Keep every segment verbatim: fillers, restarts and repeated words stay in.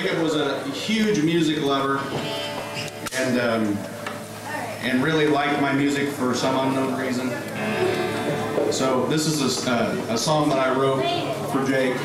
Jacob was a huge music lover and um, and really liked my music for some unknown reason. So this is a, uh, a song that I wrote for Jake.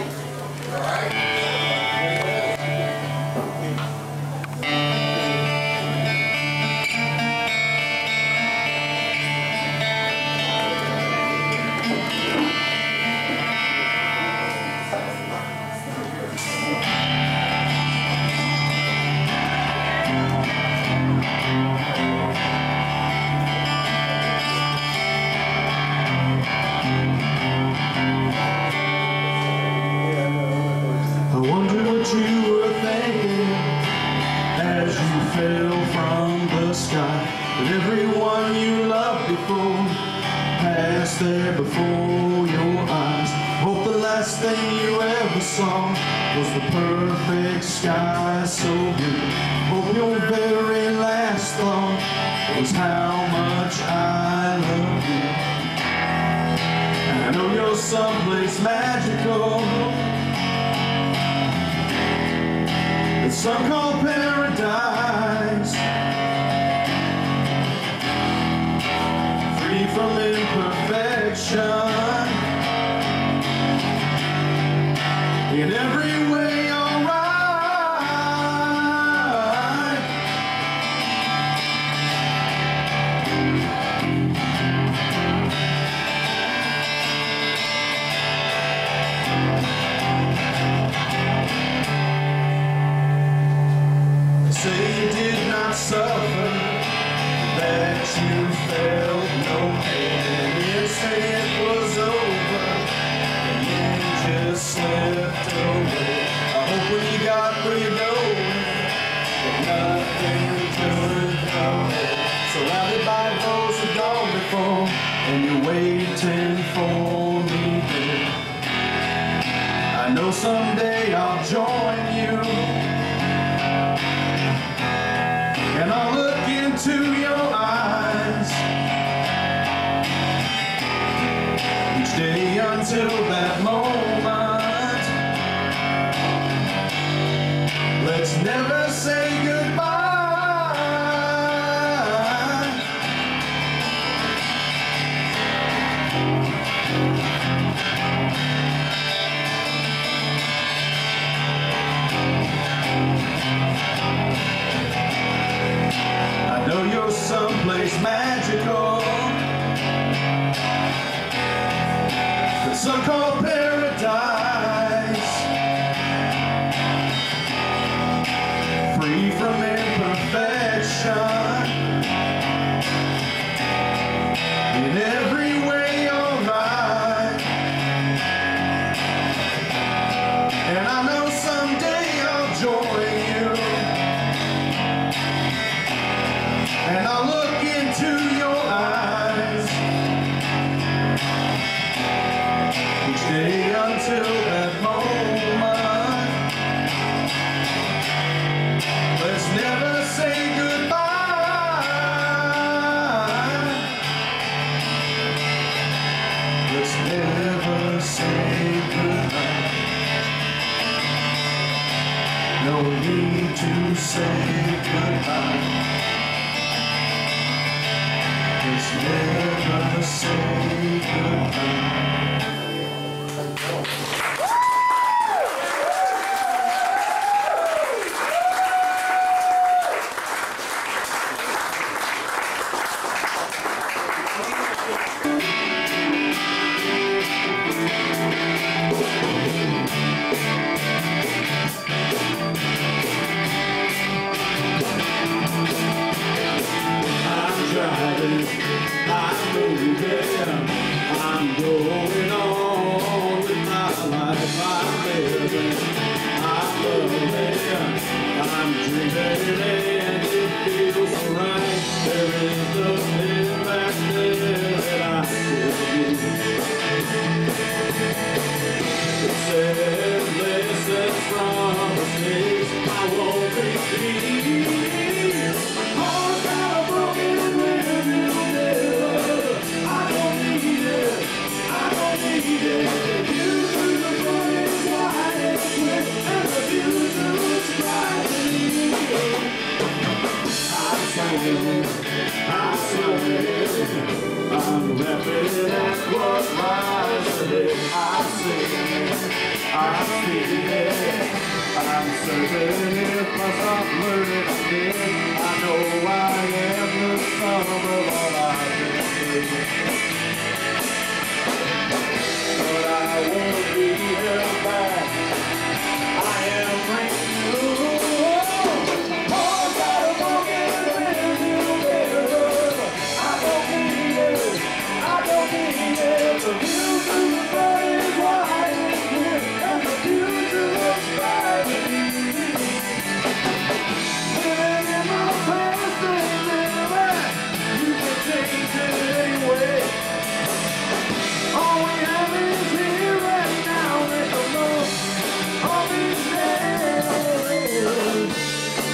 You were thinking as you fell from the sky, that everyone you loved before passed there before your eyes. Hope the last thing you ever saw was the perfect sky so blue. Hope your very last thought was how much I love you. I know you're someplace magical, some call paradise, free from imperfection, in every way alright. Say you did not suffer, that you felt no pain, and you say it was over, and you just slipped away. I hope when you got where you're going, that nothing could come. Surrounded by those who've gone before, and you're waiting for me here. I know someday I'll join you, and I'll look into your eyes each day until that moment. Let's never say goodbye. I know you're someplace magical, that some call paradise, free from imperfection, in every way alright. And I know someday I'll join you, and I'll look into your eyes each day until that moment. Let's never say goodbye. Let's never say goodbye. No need to say goodbye. Let's never say goodbye. I'm driving, I'm moving, I'm going sing, I'm singing. I'm laughing at what lies ahead. I sing, I feel it. I'm certain if I stop learning again, I know I am the sum of all I've been through. But I won't be held back. I am free. Oh, got a broken rearview mirror. I don't need it. I don't need it. The view through the front is wide and clear, and the future looks bright to me. Living in my past and living, you can change it anyway. All we have is here right now. Make the most of these days.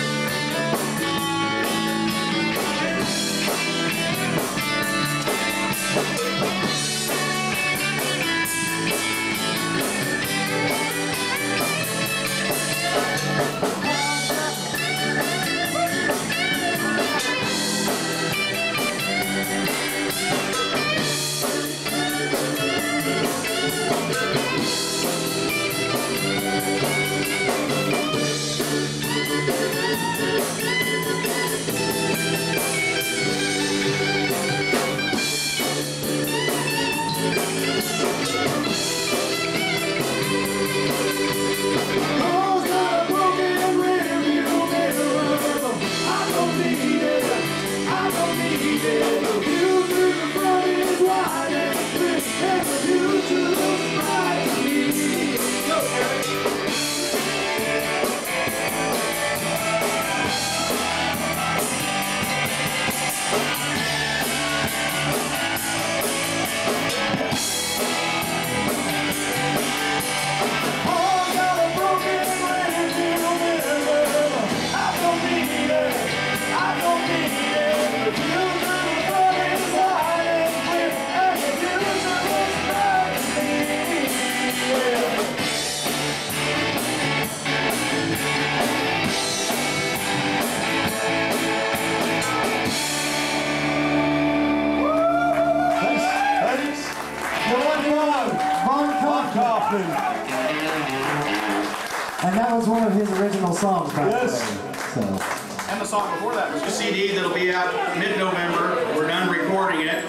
And that was one of his original songs, by Yes. the way. So. And the song before that was a C D that'll be out mid-November. We're done recording it.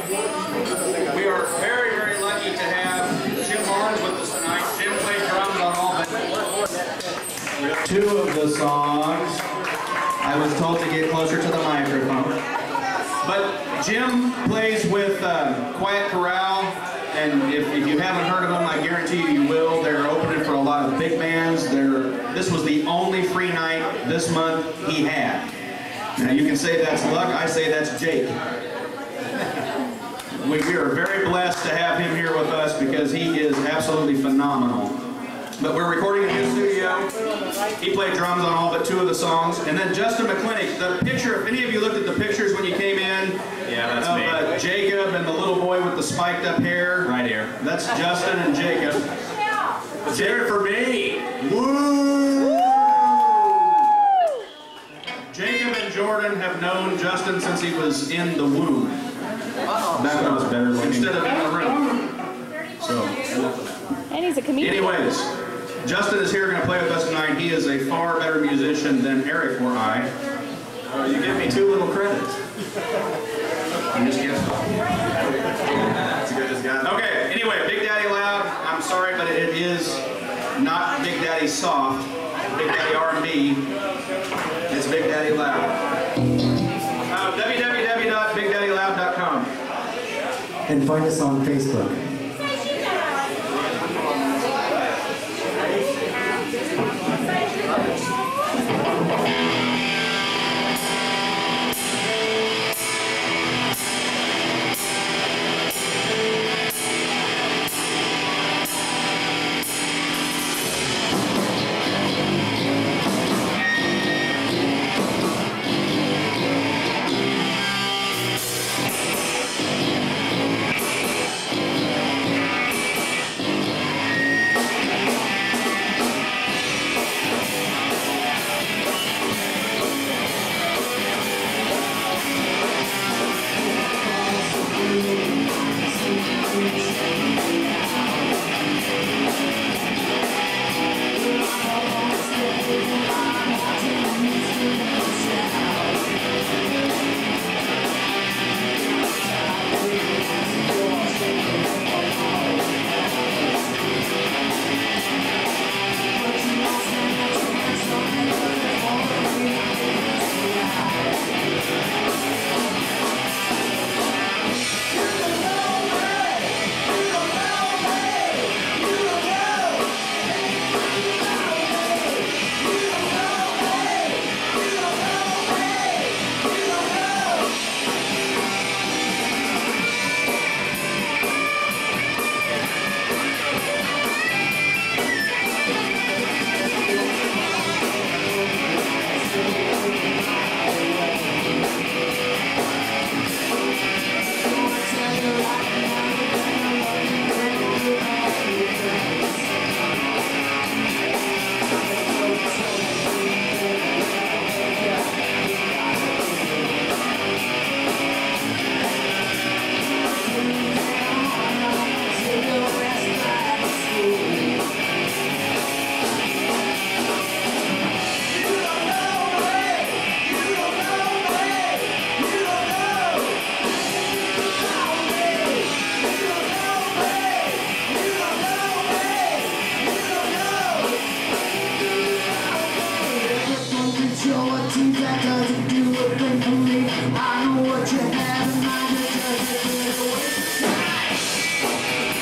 We are very, very lucky to have Jim Barnes with us tonight. Jim plays drums on all but two of the songs. I was told to get closer to the microphone. But Jim plays with uh, Quiet Corral, and if, if you haven't heard of them, I guarantee you you will. They're opening for a lot of big bands. They're, this was the only free night this month he had. Now you can say that's luck, I say that's Jake. We, we are very blessed to have him here with us because he is absolutely phenomenal. But we're recording in his studio. He played drums on all but two of the songs. And then Justin McClintock, the picture, if any of you looked at the pictures when you came in, yeah, that's of me. Uh, Jacob and the little boy with the spiked up hair. Right here. That's Justin and Jacob. Let's hear it for me. Woo! Jacob and Jordan have known Justin since he was in the womb. That one was better looking. Instead of in the room. So, And he's a comedian. anyways, Justin is here going to play with us tonight. He is a far better musician than Eric or I. Oh, you give me too little credit. I'm just kidding. That's good as God. Okay, anyway, Big Daddy Loud. I'm sorry, but it is not Big Daddy Soft. Big Daddy R and B. It's Big Daddy Loud. Uh, w w w dot big daddy loud dot com. And find us on Facebook. seems that doesn't do a thing for me. I know what you have in mind, it doesn't give a waste of time.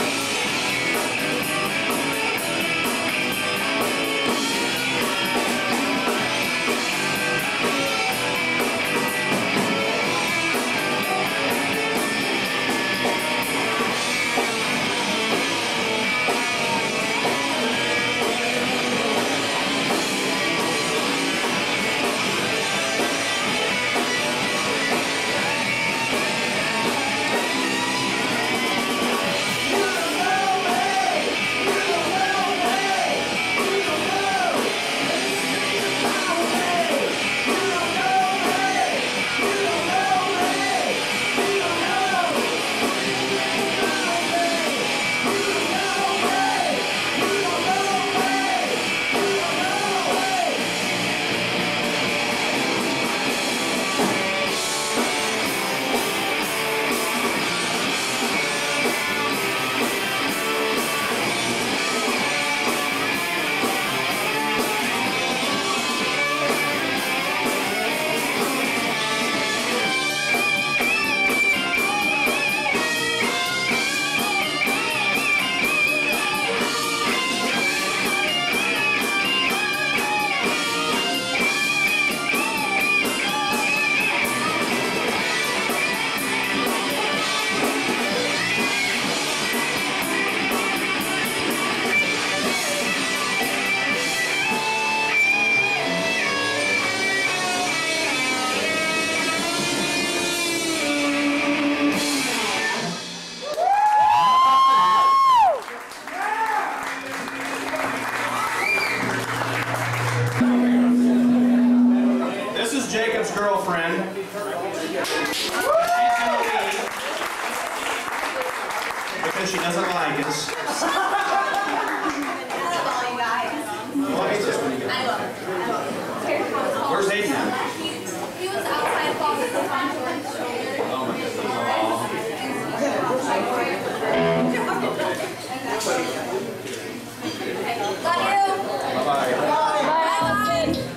This is Jacob's girlfriend. She's gonna leave because she doesn't like us. Where's Hayden at? He was outside walking on Jordan's shoulder. Oh my goodness. Love you. Bye-bye. Bye, Austin.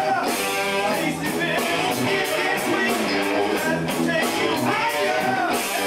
Take you higher.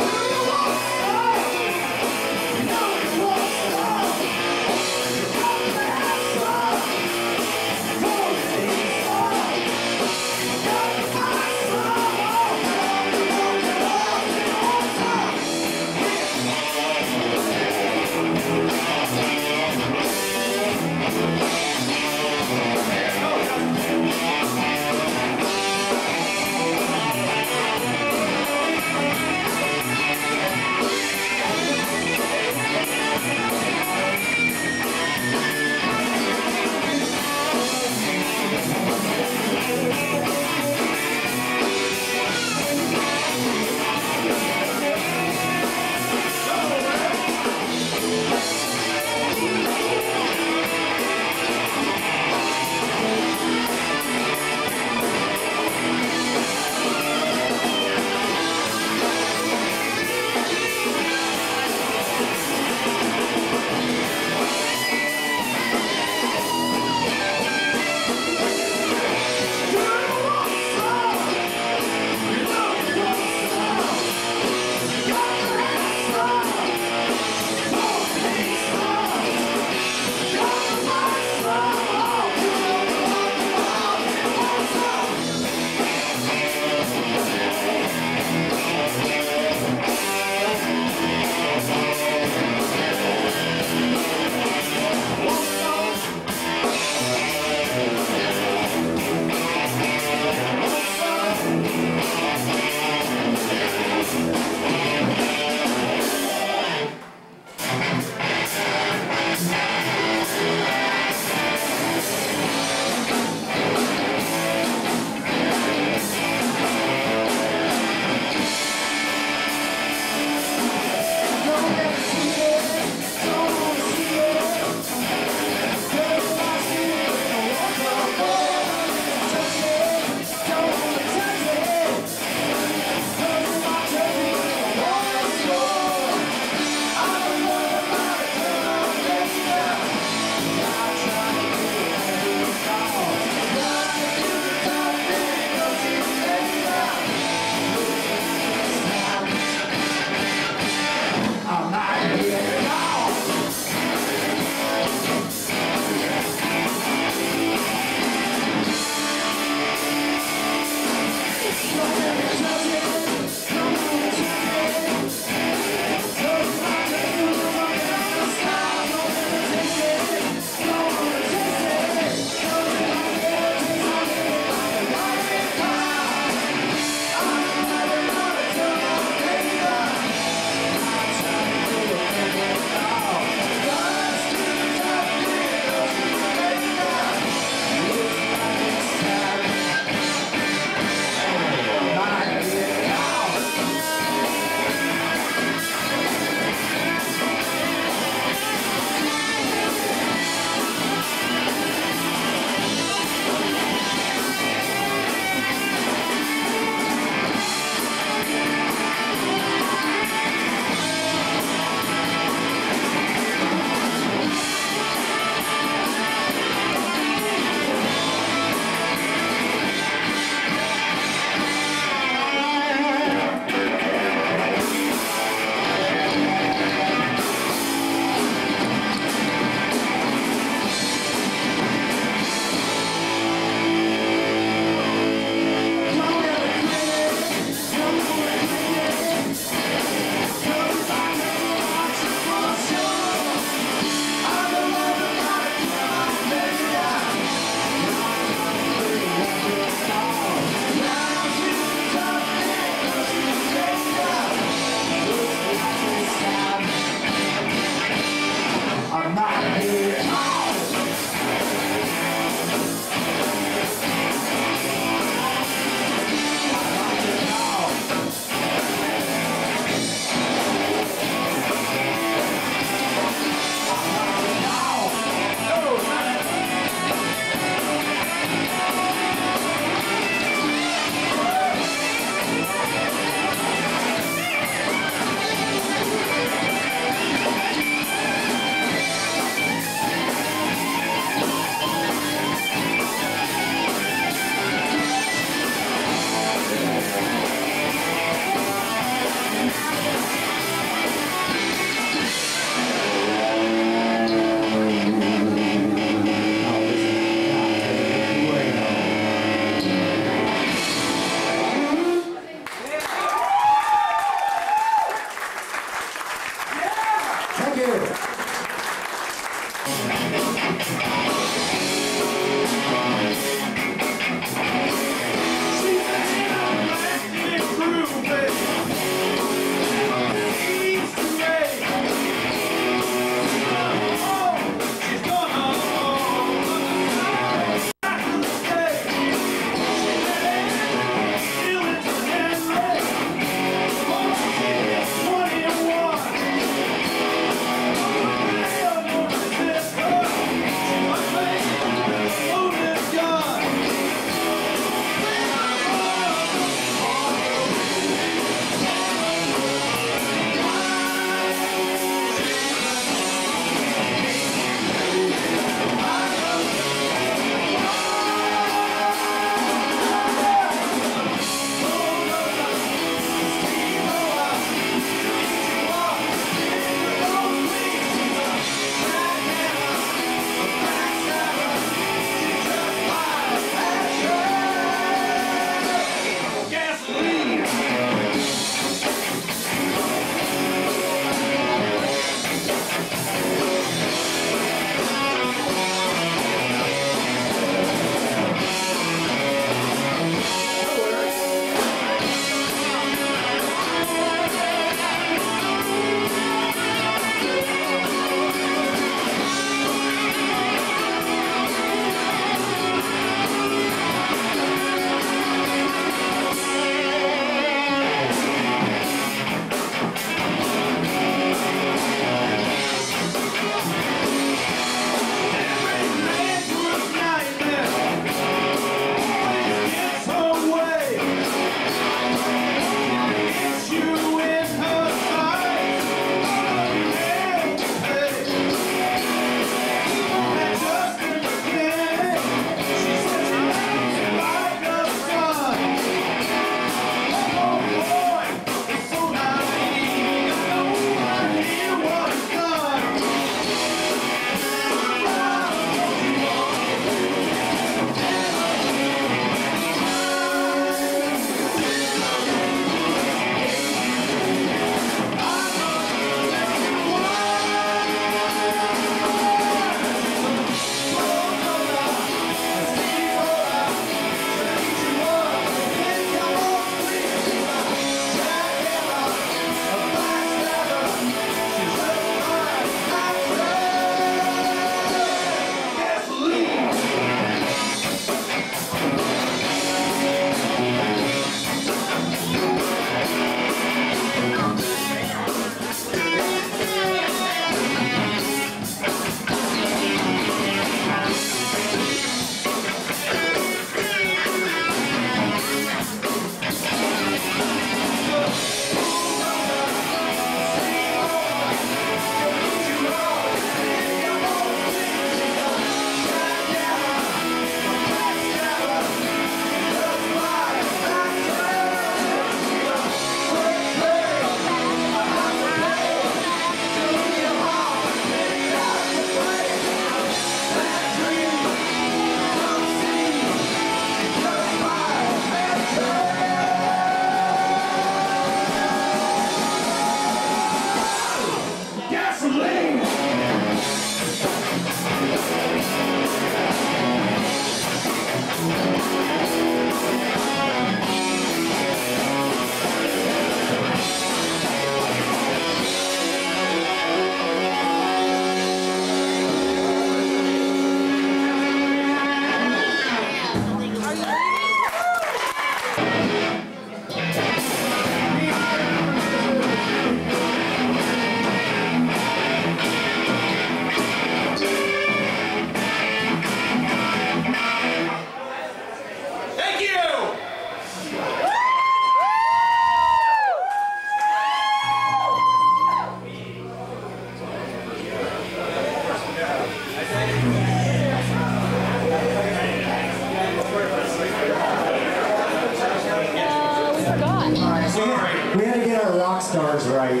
Sorry. We had to get our rock stars right.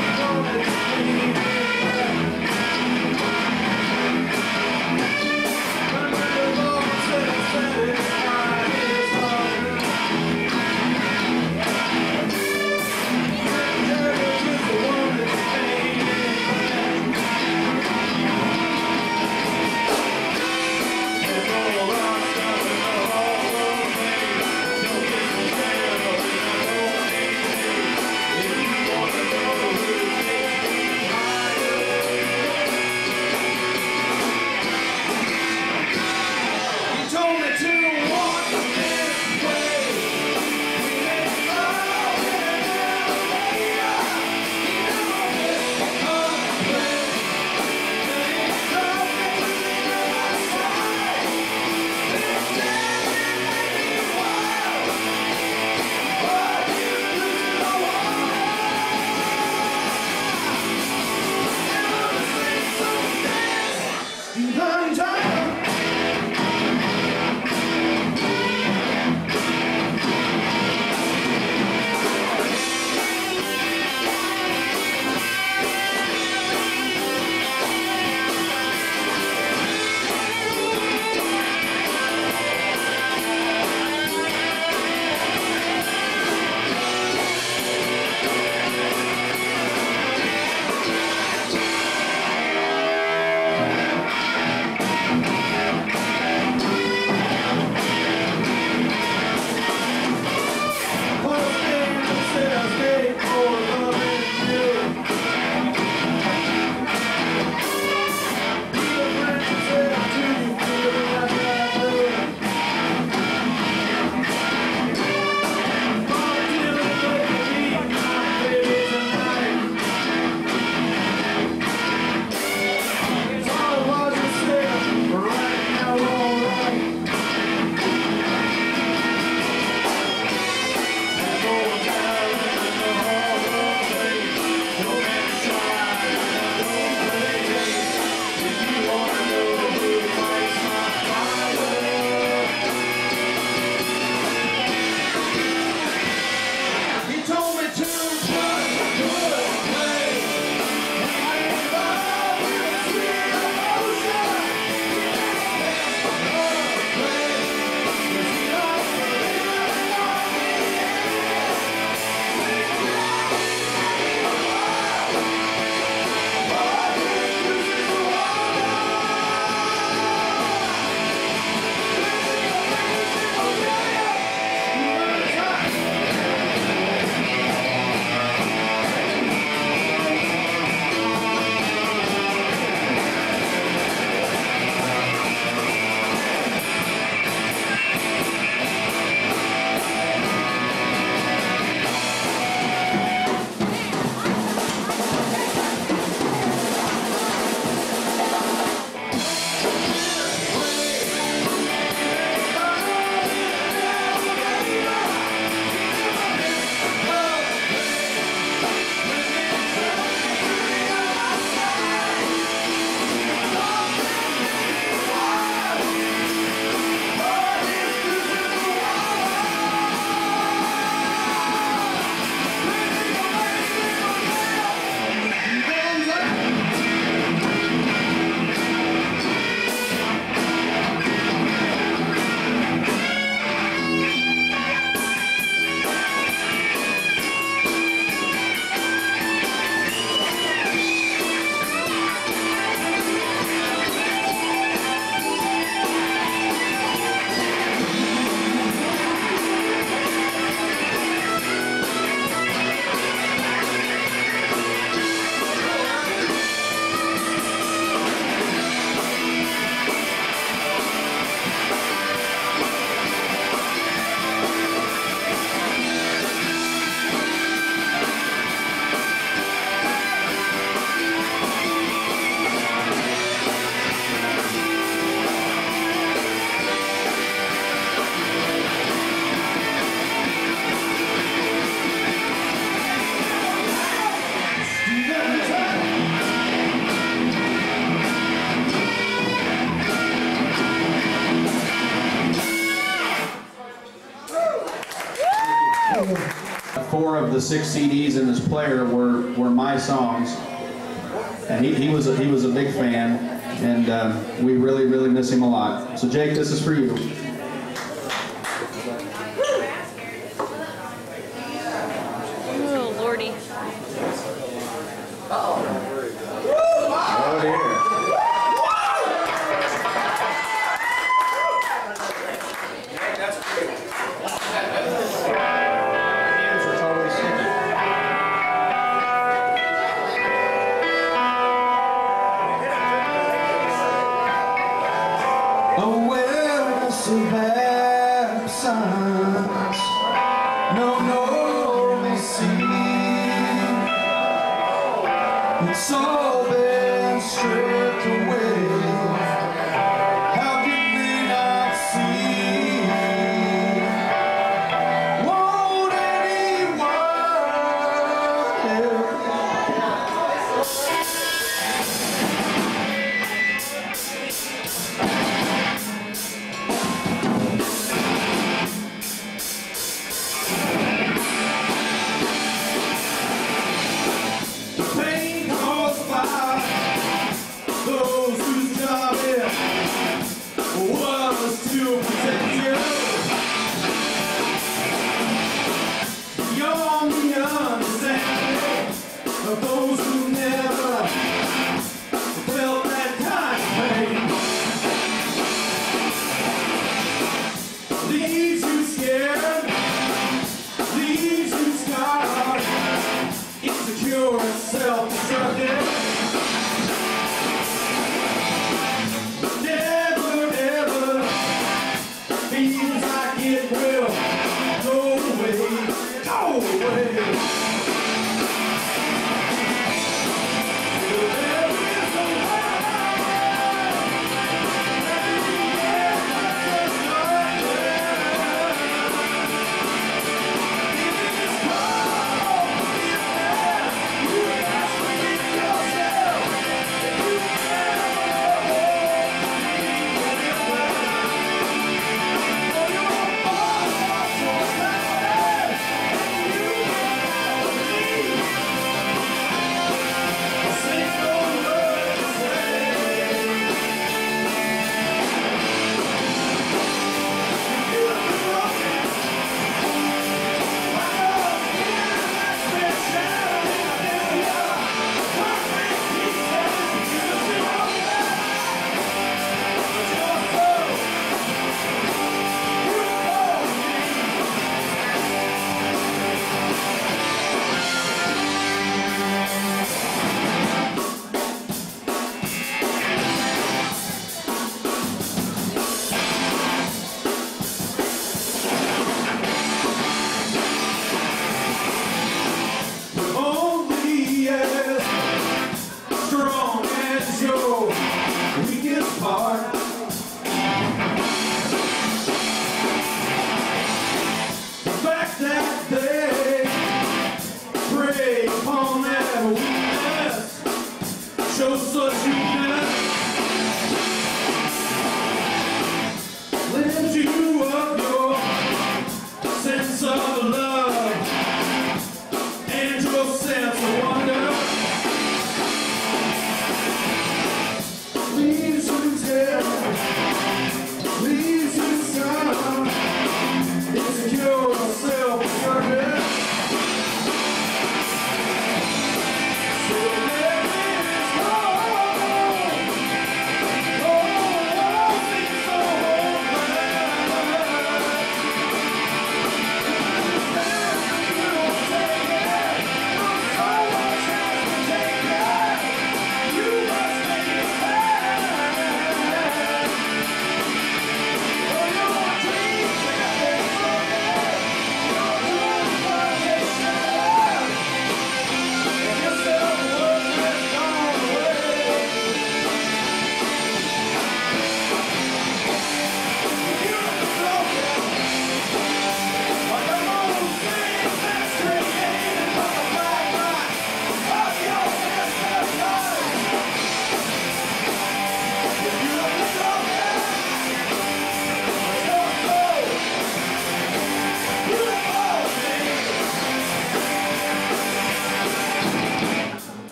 Thank of the six C Ds in this player were were my songs, and he, he was a, he was a big fan, and uh, we really really miss him a lot. So Jake, this is for you. Oh, Lordy. Oh dear. Hands are totally sticky. Awareness of absence, no normalcy. It's all been stripped away. How can they not see? Won't the pain caused by those whose job it was to protect you. Beyond the understanding of those who never felt that kind of pain. Leaves you scared, leaves you scarred, insecure and self-destructive. Never, ever feels like it will go away, go away. There is no only as strong as your weakest part. The fact that they prey upon that weak